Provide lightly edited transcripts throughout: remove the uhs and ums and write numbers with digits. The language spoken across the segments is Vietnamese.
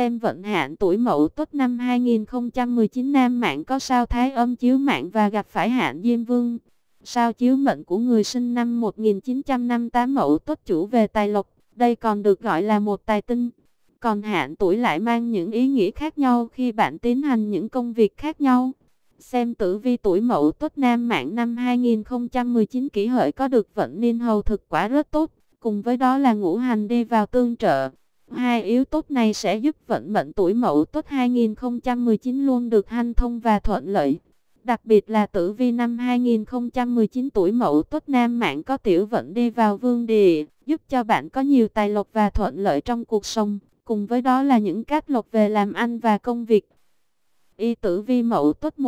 xem vận hạn tuổi Mậu Tuất năm 2019 nam mạng có sao Thái Âm chiếu mạng và gặp phải hạn Diêm Vương. Sao chiếu mệnh của người sinh năm 1958 Mậu Tuất chủ về tài lộc, đây còn được gọi là một tài tinh. Còn hạn tuổi lại mang những ý nghĩa khác nhau khi bạn tiến hành những công việc khác nhau. Xem tử vi tuổi Mậu Tuất nam mạng năm 2019 Kỷ Hợi có được vận niên hầu thực quả rất tốt, cùng với đó là ngũ hành đi vào tương trợ. Hai yếu tố này sẽ giúp vận mệnh tuổi Mậu Tuất 2019 luôn được hanh thông và thuận lợi. Đặc biệt là tử vi năm 2019 tuổi Mậu Tuất nam mạng có tiểu vận đi vào vương địa, giúp cho bạn có nhiều tài lộc và thuận lợi trong cuộc sống, cùng với đó là những cát lộc về làm ăn và công việc. Y tử vi Mậu Tuất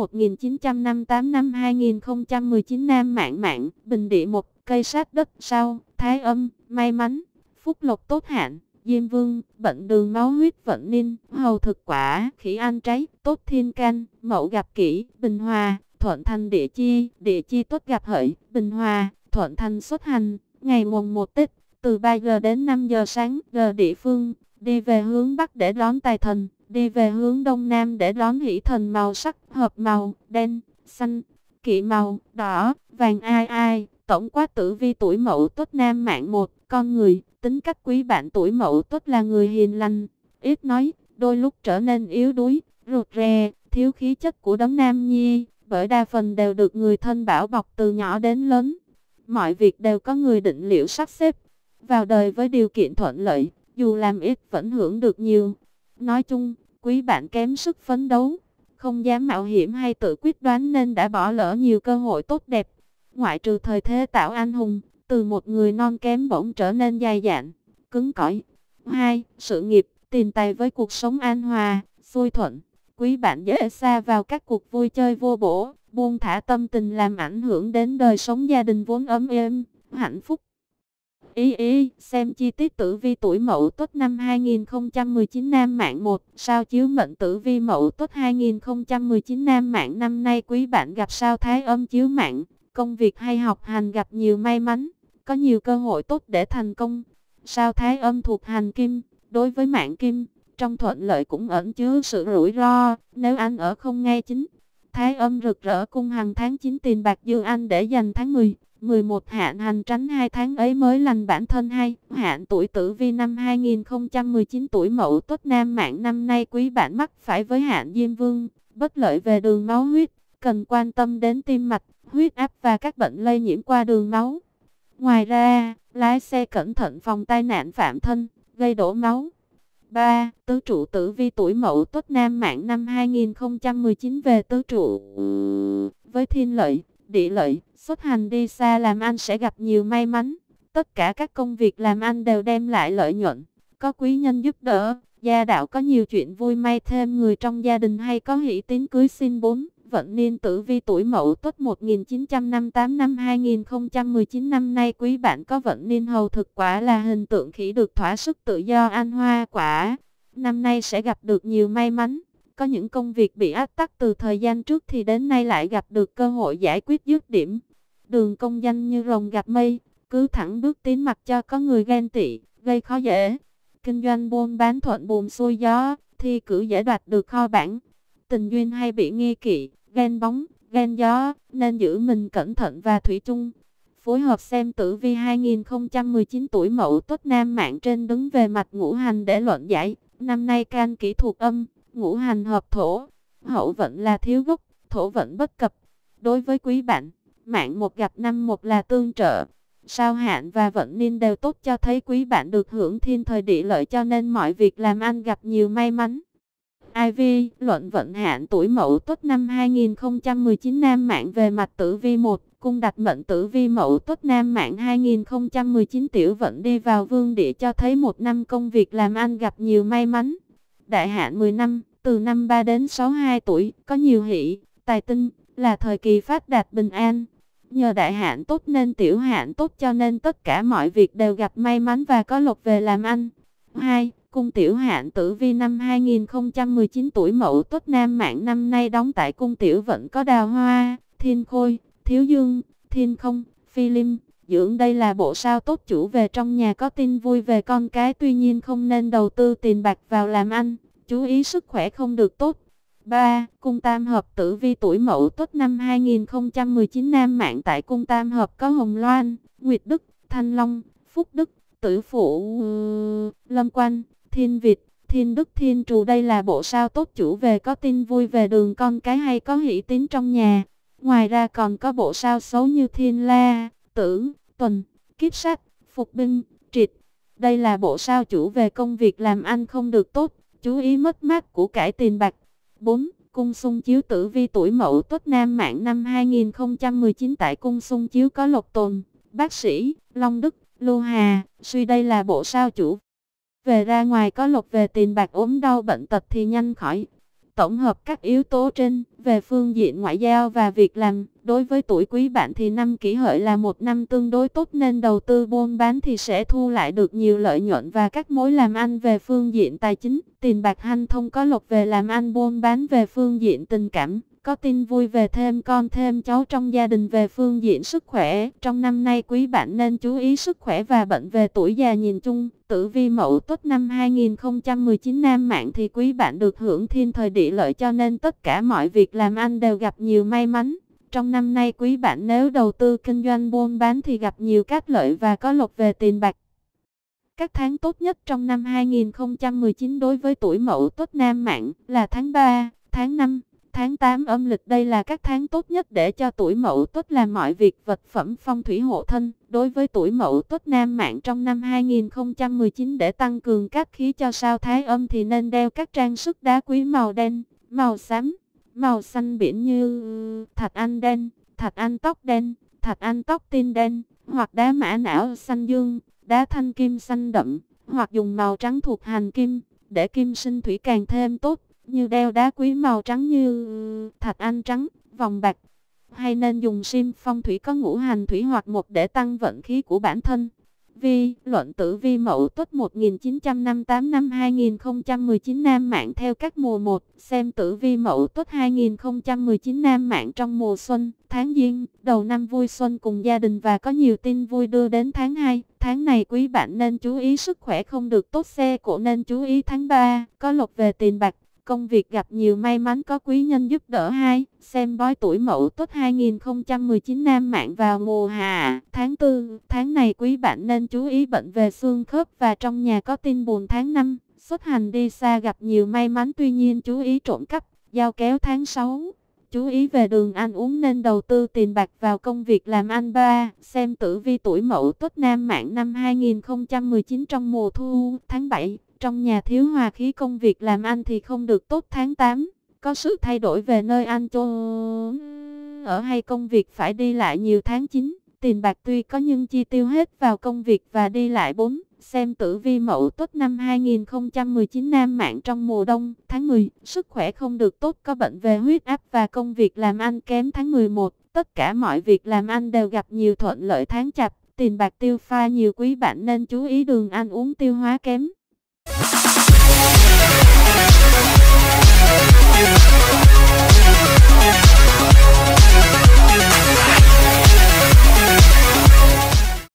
1958 năm 2019 nam mạng mạng, bình địa một, cây sát đất, sao, Thái Âm, may mắn, phúc lộc tốt hạn, Diêm Vương, bệnh đường máu huyết vận niên, hầu thực quả, khỉ ăn trái, tốt thiên can, Mậu gặp Kỷ, bình hòa, thuận thành địa chi tốt gặp Hợi, bình hòa, thuận thành xuất hành, ngày mùng 1 Tết, từ 3 giờ đến 5 giờ sáng, giờ địa phương, đi về hướng Bắc để đón tài thần, đi về hướng Đông Nam để đón hỷ thần. Màu sắc hợp màu đen, xanh, kỵ màu đỏ, vàng ai ai. Tổng quát tử vi tuổi Mậu Tuất nam mạng 1, con người, tính cách quý bạn tuổi Mậu Tuất là người hiền lành, ít nói, đôi lúc trở nên yếu đuối, rụt rè, thiếu khí chất của đấng nam nhi, bởi đa phần đều được người thân bảo bọc từ nhỏ đến lớn. Mọi việc đều có người định liệu sắp xếp, vào đời với điều kiện thuận lợi, dù làm ít vẫn hưởng được nhiều. Nói chung, quý bạn kém sức phấn đấu, không dám mạo hiểm hay tự quyết đoán nên đã bỏ lỡ nhiều cơ hội tốt đẹp. Ngoại trừ thời thế tạo anh hùng, từ một người non kém bỗng trở nên dày dạn, cứng cỏi. 2. Sự nghiệp, tiền tài với cuộc sống an hòa, xuôi thuận. Quý bạn dễ sa vào các cuộc vui chơi vô bổ, buông thả tâm tình làm ảnh hưởng đến đời sống gia đình vốn ấm êm, hạnh phúc. Xem chi tiết tử vi tuổi Mậu Tuất năm 2019 nam mạng 1, sao chiếu mệnh tử vi Mậu Tuất 2019 nam mạng năm nay quý bạn gặp sao Thái Âm chiếu mạng, công việc hay học hành gặp nhiều may mắn, có nhiều cơ hội tốt để thành công. Sao Thái Âm thuộc hành kim, đối với mạng kim, trong thuận lợi cũng ẩn chứa sự rủi ro, nếu ăn ở không ngay chính. Thái Âm rực rỡ cung hằng tháng 9 tiền bạc dư anh để dành tháng 10. 11 hạn hành tránh 2 tháng ấy mới lành bản thân hay. Hạn tuổi tử vi năm 2019 tuổi Mậu Tuất nam mạng năm nay quý bạn mắc phải với hạn Diêm Vương, bất lợi về đường máu huyết, cần quan tâm đến tim mạch, huyết áp và các bệnh lây nhiễm qua đường máu. Ngoài ra, lái xe cẩn thận phòng tai nạn phạm thân, gây đổ máu. 3. Tứ trụ tử vi tuổi Mậu Tuất nam mạng năm 2019 về tứ trụ với thiên lợi, địa lợi, xuất hành đi xa làm ăn sẽ gặp nhiều may mắn. Tất cả các công việc làm ăn đều đem lại lợi nhuận, có quý nhân giúp đỡ, gia đạo có nhiều chuyện vui may thêm người trong gia đình hay có hỷ tín cưới xin 4. Vận niên tử vi tuổi Mậu Tuất 1958 năm 2019 năm nay quý bạn có vận niên hầu thực quả là hình tượng khỉ được thỏa sức tự do ăn hoa quả. Năm nay sẽ gặp được nhiều may mắn, có những công việc bị ách tắc từ thời gian trước thì đến nay lại gặp được cơ hội giải quyết dứt điểm. Đường công danh như rồng gặp mây, cứ thẳng bước tiến mặc cho có người ghen tị, gây khó dễ. Kinh doanh buôn bán thuận buồm xuôi gió, thi cử dễ đoạt được kho bảng. Tình duyên hay bị nghi kỵ, ghen bóng, ghen gió, nên giữ mình cẩn thận và thủy chung. Phối hợp xem tử vi 2019 tuổi Mậu Tuất nam mạng trên đứng về mặt ngũ hành để luận giải. Năm nay can kỷ thuộc âm, ngũ hành hợp thổ, hậu vận là thiếu gốc, thổ vận bất cập. Đối với quý bạn, mạng một gặp năm một là tương trợ. Sao hạn và vận niên đều tốt cho thấy quý bạn được hưởng thiên thời địa lợi cho nên mọi việc làm ăn gặp nhiều may mắn. IV, luận vận hạn tuổi Mậu Tuất năm 2019 nam mạng về mặt tử vi 1, cung đặt mệnh tử vi Mậu Tuất nam mạng 2019 tiểu vận đi vào vương địa cho thấy một năm công việc làm ăn gặp nhiều may mắn. Đại hạn 10 năm, từ năm 3 đến 62 tuổi, có nhiều hỷ, tài tinh, là thời kỳ phát đạt bình an. Nhờ đại hạn tốt nên tiểu hạn tốt cho nên tất cả mọi việc đều gặp may mắn và có lộc về làm ăn. 2. Cung tiểu hạn tử vi năm 2019 tuổi Mậu Tuất nam mạng năm nay đóng tại cung tiểu vận có đào hoa, thiên khôi, thiếu dương, thiên không, phi linh, dưỡng. Đây là bộ sao tốt chủ về trong nhà có tin vui về con cái, tuy nhiên không nên đầu tư tiền bạc vào làm ăn, chú ý sức khỏe không được tốt. 3. Cung tam hợp tử vi tuổi Mậu Tuất năm 2019 nam mạng tại cung tam hợp có Hồng Loan, Nguyệt Đức, Thanh Long, Phúc Đức, Tử Phụ, Lâm Quanh, Thiên Việt, Thiên Đức, Thiên Trù. Đây là bộ sao tốt chủ về có tin vui về đường con cái hay có hỷ tín trong nhà. Ngoài ra còn có bộ sao xấu như Thiên La, Tử, Tuần, Kiếp Sát, Phục Binh, Triệt. Đây là bộ sao chủ về công việc làm ăn không được tốt, chú ý mất mát của cải tiền bạc. 4. Cung xung chiếu tử vi tuổi Mậu Tuất nam mạng năm 2019 tại cung xung chiếu có Lộc Tồn, Bác Sĩ, Long Đức, Lưu Hà, Suy. Đây là bộ sao chủ về ra ngoài có lộc về tiền bạc, ốm đau bệnh tật thì nhanh khỏi. Tổng hợp các yếu tố trên, về phương diện ngoại giao và việc làm, đối với tuổi Quý Bạn thì năm Kỷ Hợi là một năm tương đối tốt nên đầu tư buôn bán thì sẽ thu lại được nhiều lợi nhuận và các mối làm ăn về phương diện tài chính, tiền bạc hanh thông, có lộc về làm ăn buôn bán. Về phương diện tình cảm, có tin vui về thêm con thêm cháu trong gia đình. Về phương diện sức khỏe, trong năm nay Quý Bạn nên chú ý sức khỏe và bệnh. Về tuổi già nhìn chung, tử vi Mậu Tuất năm 2019 nam mạng thì Quý Bạn được hưởng thiên thời địa lợi cho nên tất cả mọi việc làm ăn đều gặp nhiều may mắn. Trong năm nay Quý Bạn nếu đầu tư kinh doanh buôn bán thì gặp nhiều cát lợi và có lộc về tiền bạc. Các tháng tốt nhất trong năm 2019 đối với tuổi Mậu Tuất nam mạng là tháng 3, tháng 5, tháng 8 âm lịch. Đây là các tháng tốt nhất để cho tuổi Mậu Tuất làm mọi việc vật phẩm phong thủy hộ thân. Đối với tuổi Mậu Tuất nam mạng trong năm 2019 để tăng cường cát khí cho sao thái âm thì nên đeo các trang sức đá quý màu đen, màu xám, màu xanh biển như thạch anh đen, thạch anh tóc đen, thạch anh tóc tin đen, hoặc đá mã não xanh dương, đá thanh kim xanh đậm, hoặc dùng màu trắng thuộc hành kim, để kim sinh thủy càng thêm tốt, như đeo đá quý màu trắng như thạch anh trắng, vòng bạc. Hay nên dùng sim phong thủy có ngũ hành thủy hoặc một để tăng vận khí của bản thân. Vi luận tử vi Mậu Tuất 1958 năm 2019 nam mạng theo các mùa 1. Xem tử vi Mậu Tuất 2019 nam mạng trong mùa xuân, tháng Giêng, đầu năm vui xuân cùng gia đình và có nhiều tin vui đưa đến tháng 2. Tháng này Quý Bạn nên chú ý sức khỏe không được tốt, xe cộ nên chú ý. Tháng 3, có lộc về tiền bạc, công việc gặp nhiều may mắn, có quý nhân giúp đỡ. 2. Xem bói tuổi Mậu Tuất 2019 nam mạng vào mùa hạ, tháng 4. Tháng này Quý Bạn nên chú ý bệnh về xương khớp và trong nhà có tin buồn. Tháng 5, xuất hành đi xa gặp nhiều may mắn, tuy nhiên chú ý trộm cắp, dao kéo. Tháng 6, chú ý về đường ăn uống nên đầu tư tiền bạc vào công việc làm ăn. 3. Xem tử vi tuổi Mậu Tuất nam mạng năm 2019 trong mùa thu, tháng 7. Trong nhà thiếu hòa khí, công việc làm ăn thì không được tốt. Tháng 8, có sự thay đổi về nơi ăn chốn ở hay công việc phải đi lại nhiều. Tháng 9, tiền bạc tuy có nhưng chi tiêu hết vào công việc và đi lại. 4. Xem tử vi Mậu Tuất năm 2019 nam mạng trong mùa đông, tháng 10, sức khỏe không được tốt, có bệnh về huyết áp và công việc làm ăn kém. Tháng 11, tất cả mọi việc làm ăn đều gặp nhiều thuận lợi. Tháng Chạp, tiền bạc tiêu pha nhiều, Quý Bạn nên chú ý đường ăn uống tiêu hóa kém.